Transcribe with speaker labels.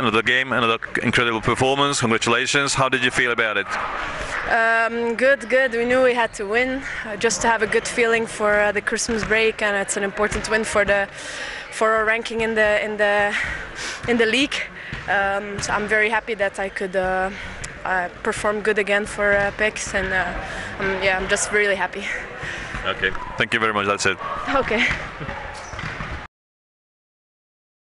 Speaker 1: another game, another incredible performance. Congratulations. How did you feel about it?
Speaker 2: Good. We knew we had to win, just to have a good feeling for the Christmas break, and it's an important win for our ranking in the league. So I'm very happy that I could perform good again for PEACS, and I'm just really happy.
Speaker 1: Okay. Thank you very much. That's it.
Speaker 2: Okay.